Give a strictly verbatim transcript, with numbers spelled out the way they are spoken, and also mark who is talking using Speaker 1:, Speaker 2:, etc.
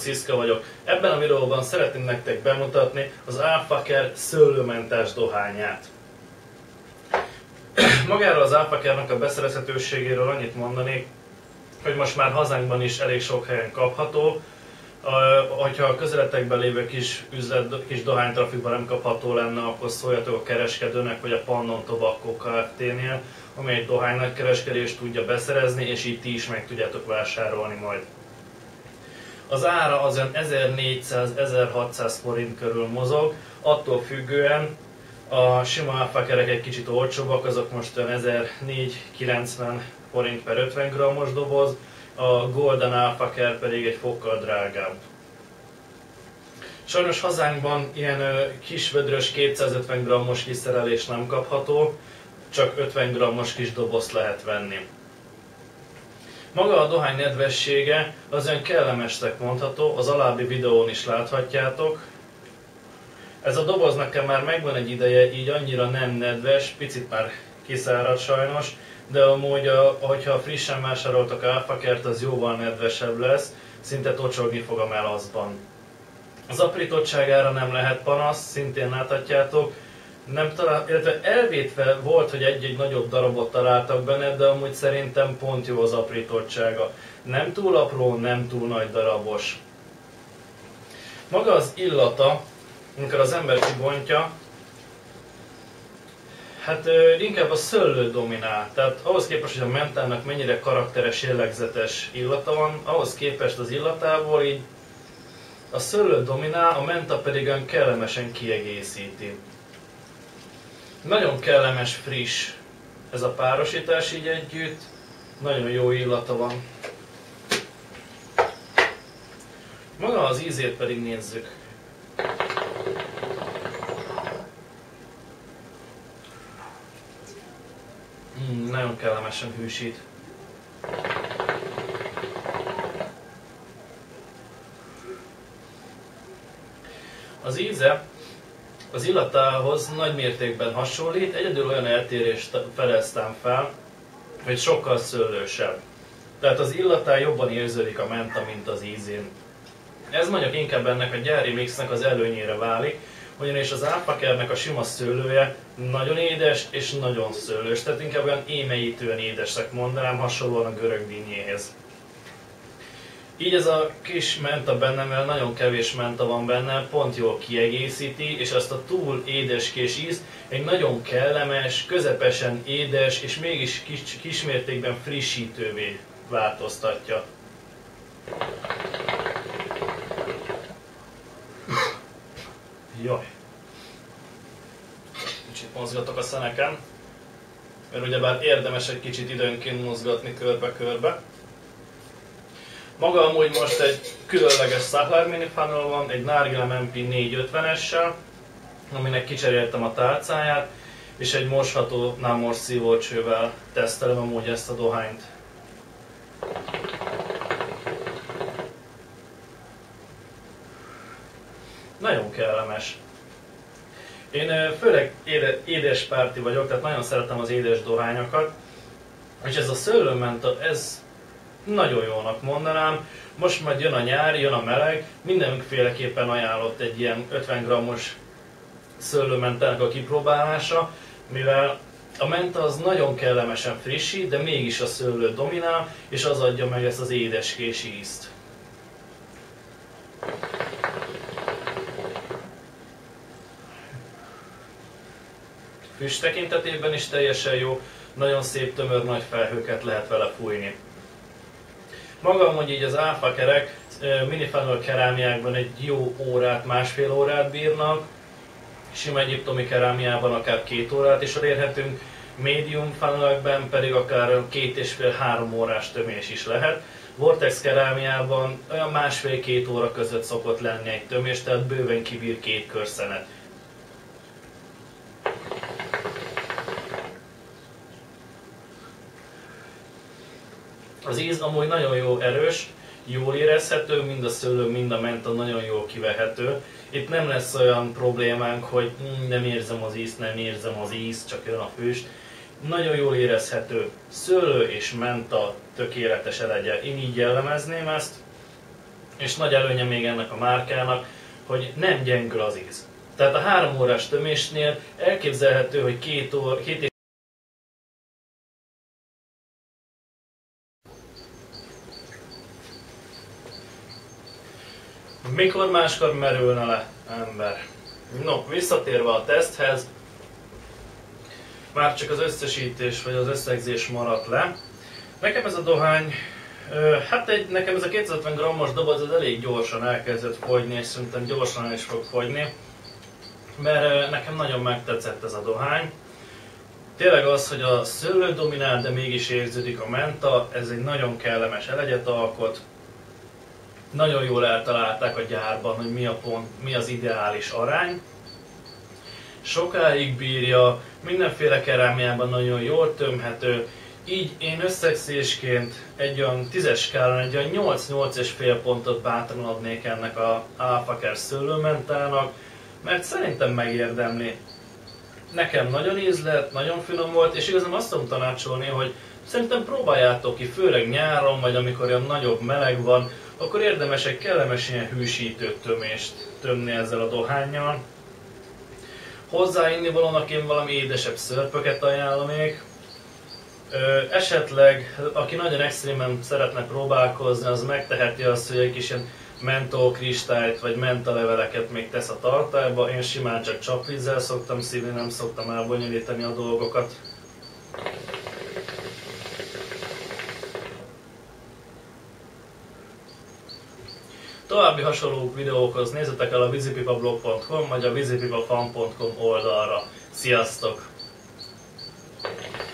Speaker 1: Sziszka vagyok. Ebben a videóban szeretném nektek bemutatni az Alfaker szőlőmentes dohányát. Magáról az Alfakernek a beszerezhetőségéről annyit mondanék, hogy most már hazánkban is elég sok helyen kapható. Hogyha a közeletekben lévő kis üzlet, kis dohánytrafikban nem kapható lenne, akkor szóljatok a kereskedőnek, vagy a Pannon Tobacco Kft-nél, amely egy dohány nagykereskedést tudja beszerezni, és így ti is meg tudjátok vásárolni majd. Az ára az olyan ezernégyszáz-ezerhatszáz forint körül mozog, attól függően a sima alfakerek egy kicsit olcsóbbak, azok most olyan ezernégyszázkilencven forint per ötven grammos doboz, a Golden Alfaker pedig egy fokkal drágább. Sajnos hazánkban ilyen kisvödrös kétszázötven grammos kiszerelés nem kapható, csak ötven grammos kis dobozt lehet venni. Maga a dohány nedvessége az olyan kellemesnek mondható, az alábbi videón is láthatjátok. Ez a doboz nekem már megvan egy ideje, így annyira nem nedves, picit már kiszáradt sajnos, de amúgy, hogyha frissen vásároltak Alfakert, az jóval nedvesebb lesz, szinte tocsogni fog a melaszban. Az aprítottságára nem lehet panasz, szintén láthatjátok. Nem talál, illetve elvétve volt, hogy egy-egy nagyobb darabot találtak benne, de amúgy szerintem pont jó az aprítottsága. Nem túl apró, nem túl nagy darabos. Maga az illata, amikor az ember kibontja, hát inkább a szőlő dominál. Tehát ahhoz képest, hogy a mentának mennyire karakteres, jellegzetes illata van, ahhoz képest az illatából így a szőlő dominál, a menta pedig olyan kellemesen kiegészíti. Nagyon kellemes, friss ez a párosítás így együtt, nagyon jó illata van. Maga az ízét pedig nézzük. Mm, nagyon kellemesen hűsít. Az íze az illatához nagy mértékben hasonlít, egyedül olyan eltérést fedeztem fel, hogy sokkal szőlősebb. Tehát az illatán jobban érződik a menta, mint az ízén. Ez mondjuk inkább ennek a gyári mixnek az előnyére válik, ugyanis az Alfakernek a sima szőlője nagyon édes és nagyon szőlős, tehát inkább olyan émeítően édesnek mondanám, hasonlóan a görög dinnyéhez. Így ez a kis menta benne, mert nagyon kevés menta van benne, pont jól kiegészíti, és azt a túl édeskés ízt egy nagyon kellemes, közepesen édes, és mégis kis, kismértékben frissítővé változtatja. Jaj! Kicsit mozgatok a szeneken, mert ugyebár érdemes egy kicsit időnként mozgatni körbe-körbe. Maga amúgy most egy különleges Sahler Mini Funnel van, egy Nargilem em pé négyszázötvenessel, aminek kicseréltem a tálcáját, és egy mosható námos szívócsővel tesztelem amúgy ezt a dohányt. Nagyon kellemes. Én főleg édes párti vagyok, tehát nagyon szeretem az édes dohányokat, és ez a szőlőmenta, ez nagyon jónak mondanám. Most majd jön a nyár, jön a meleg, mindenféleképpen ajánlott egy ilyen ötven grammos szőlőmentának a kipróbálása, mivel a menta az nagyon kellemesen frissít, de mégis a szőlő dominál, és az adja meg ezt az édeskés ízt. Füst tekintetében is teljesen jó, nagyon szép tömör nagy felhőket lehet vele fújni. Maga amúgy így az Alfakerek mini funnel kerámiákban egy jó órát, másfél órát bírnak, sima egyiptomi kerámiában akár két órát is elérhetünk, medium funnelekben pedig akár két és fél-három órás tömés is lehet. Vortex kerámiában olyan másfél-két óra között szokott lenni egy tömés, tehát bőven kibír két körszenet. Az íz amúgy nagyon jó erős, jól érezhető, mind a szőlő, mind a menta nagyon jól kivehető. Itt nem lesz olyan problémánk, hogy mm, nem érzem az ízt, nem érzem az ízt, csak jön a füst. Nagyon jól érezhető szőlő és menta tökéletes elegye. Én így jellemezném ezt. és nagy előnye még ennek a márkának, hogy nem gyengül az íz. Tehát a három órás tömésnél elképzelhető, hogy két, óra, két Mikor máskor merülne le, ember? No, visszatérve a teszthez, már csak az összesítés vagy az összegzés maradt le. Nekem ez a dohány, hát egy, nekem ez a kétszázötven grammos doboz ez elég gyorsan elkezdett fogyni, és szerintem gyorsan el is fog fogyni, mert nekem nagyon megtetszett ez a dohány. Tényleg az, hogy a szőlő dominál, de mégis érződik a menta, ez egy nagyon kellemes elegyet alkot. Nagyon jól eltalálták a gyárban, hogy mi, a pont, mi az ideális arány. Sokáig bírja, mindenféle kerámiában nagyon jól tömhető, így én összegzésként egy olyan tízes skálán egy olyan nyolc-nyolc és fél pontot bátran adnék ennek a Alfaker szőlőmentának, mert szerintem megérdemli. Nekem nagyon ízlett, nagyon finom volt, és igazán azt tudom tanácsolni, hogy szerintem próbáljátok ki, főleg nyáron, vagy amikor olyan nagyobb meleg van, akkor érdemes egy kellemes ilyen hűsítő tömést tömni ezzel a dohánnyal. Hozzáinni valónak én valami édesebb szörpöket ajánlanék. Ö, esetleg, aki nagyon extrémen szeretne próbálkozni, az megteheti azt, hogy egy kis ilyen mentolkristályt vagy mentaleveleket még tesz a tartályba. Én simán csak csapvízzel szoktam szívni, nem szoktam elbonyolítani a dolgokat. További hasonló videókhoz nézzetek el a vizipipablog pont com vagy a vizipipafan pont com oldalra. Sziasztok!